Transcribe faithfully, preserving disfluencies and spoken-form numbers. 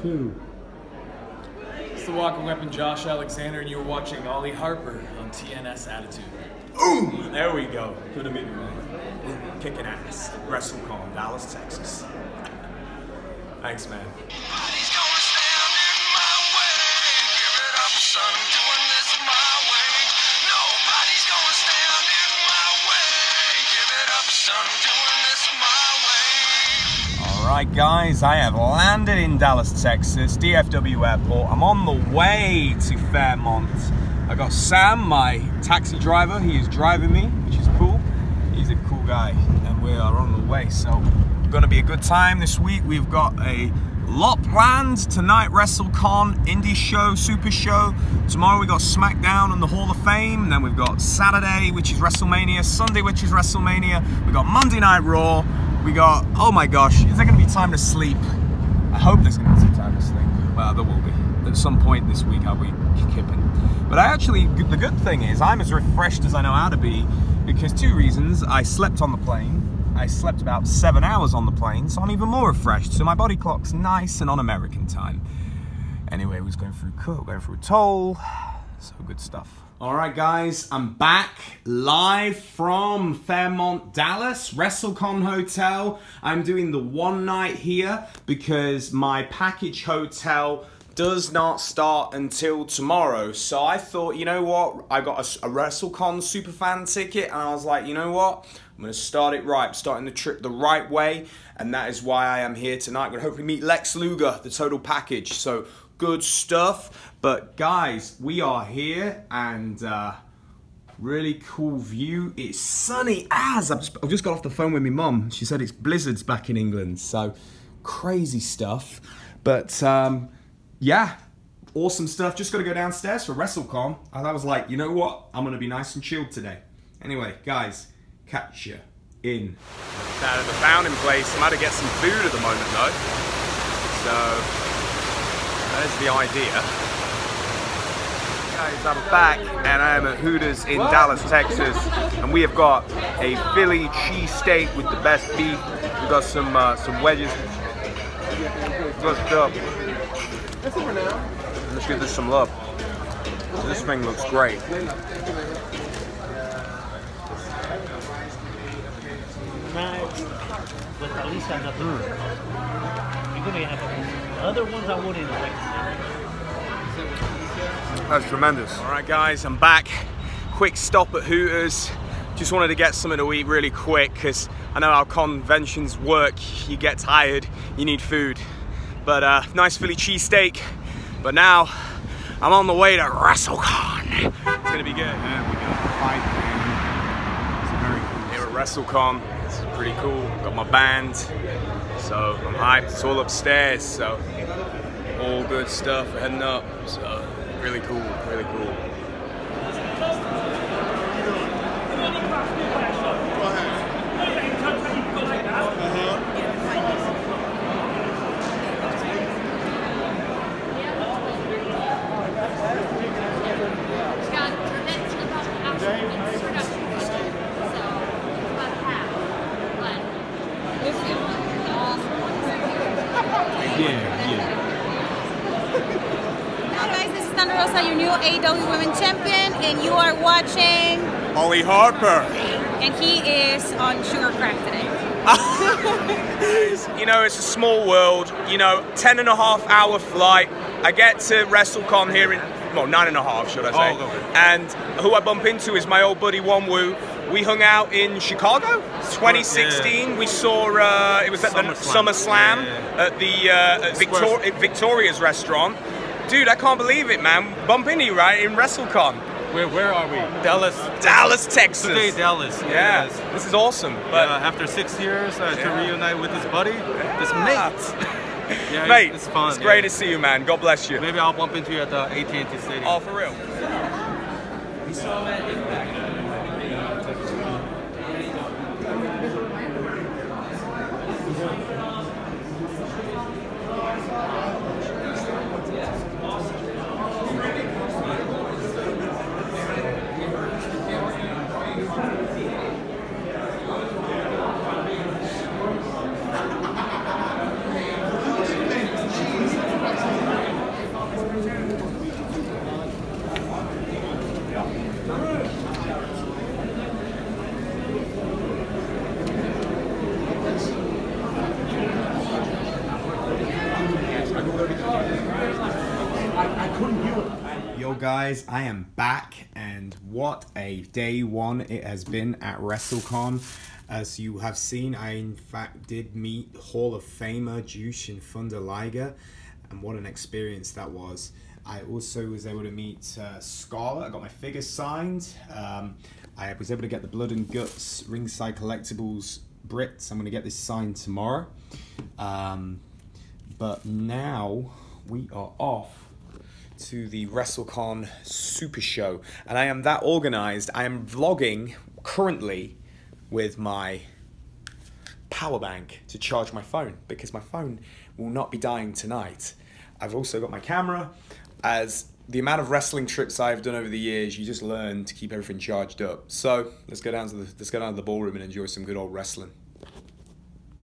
two. It's the Walking Weapon, Josh Alexander, and you're watching Ollie Harper on T N S Attitude. Boom! There we go. Good to meet you, man. Kicking ass. WrestleCon, Dallas, Texas. Thanks, man. Alright guys, I have landed in Dallas, Texas, D F W Airport. I'm on the way to Fairmont. I got Sam, my taxi driver. He is driving me, which is cool. He's a cool guy, and we are on the way. So, it's gonna be a good time this week. We've got a lot planned. Tonight, WrestleCon, Indie Show, Super Show. Tomorrow we got SmackDown and the Hall of Fame. And then we've got Saturday, which is WrestleMania. Sunday, which is WrestleMania. We got Monday Night Raw. We got, oh my gosh, is there gonna be time to sleep? I hope there's gonna be some time to sleep. Well, there will be. At some point this week I'll be kipping. But I actually, the good thing is I'm as refreshed as I know how to be, because two reasons. I slept on the plane. I slept about seven hours on the plane, so I'm even more refreshed. So my body clock's nice and on American time. Anyway, we was going through Cook, going through Toll, so good stuff. All right, guys, I'm back live from Fairmont, Dallas, WrestleCon Hotel. I'm doing the one night here because my package hotel does not start until tomorrow. So I thought, you know what? I got a, a WrestleCon superfan ticket, and I was like, you know what? I'm gonna start it right. I'm starting the trip the right way, and that is why I am here tonight. I'm gonna hopefully meet Lex Luger, the total package. So good stuff. But guys, we are here, and uh, really cool view. It's sunny as. I've just, I've just got off the phone with my mum. She said it's blizzards back in England, so crazy stuff. But um, yeah, awesome stuff. Just got to go downstairs for WrestleCon. And I was like, you know what? I'm gonna be nice and chilled today. Anyway, guys, catch you in. Out of the fountain place. I'm about to get some food at the moment though. So there's the idea. Guys, I'm back and I am at Hooters in Dallas, Texas, and we have got a Philly cheesesteak with the best beef. We've got some uh, some wedges. Good stuff. Let's give this some love. This thing looks great. Mm. Other ones I wouldn't recommend. That's tremendous. All right, guys, I'm back. Quick stop at Hooters. Just wanted to get something to eat really quick because I know how conventions work. You get tired, you need food. But uh, nice Philly cheesesteak. But now I'm on the way to WrestleCon. It's gonna be good. Yeah, we got the fight. It's very cool. Here at WrestleCon. This is pretty cool. Got my band, so I'm hyped. It's all upstairs, so all good stuff. We're heading up. So. Really cool, really cool. Yeah, yeah. Thunder Rosa, your new A E W Women's Champion, and you are watching Ollie Harper. And he is on sugar crack today. You know, it's a small world. You know, ten and a half hour flight. I get to WrestleCon here in, well, nine and a half, should I say. Oh, okay. And who I bump into is my old buddy Wonwoo. We hung out in Chicago, twenty sixteen. Yeah. We saw, uh, it was at Summer the Slam. SummerSlam yeah. at the uh, at Victor at Victoria's restaurant. Dude, I can't believe it, man. Bump into you, right, in WrestleCon. Where where are we? Dallas. Dallas, Texas. Today, Dallas. Yeah, yes. This is awesome. But yeah, after six years uh, yeah. to reunite with this buddy, yeah. this mate. Yeah, mate, it's fun. It's great yeah. to see you, man. God bless you. Maybe I'll bump into you at the A T and T Stadium. Oh, for real? Yo guys, I am back, and what a day one it has been at WrestleCon. As you have seen, I in fact did meet Hall of Famer Jushin Thunder Liger, and what an experience that was. I also was able to meet uh, Scarlett. I got my figure signed. Um, I was able to get the Blood and Guts Ringside Collectibles Brits. I'm going to get this signed tomorrow. Um, but now we are off to the WrestleCon Super Show, and I am that organized. I am vlogging currently with my power bank to charge my phone, because my phone will not be dying tonight. I've also got my camera. As the amount of wrestling trips I've done over the years, you just learn to keep everything charged up. So let's go down to the let's go down to the ballroom and enjoy some good old wrestling.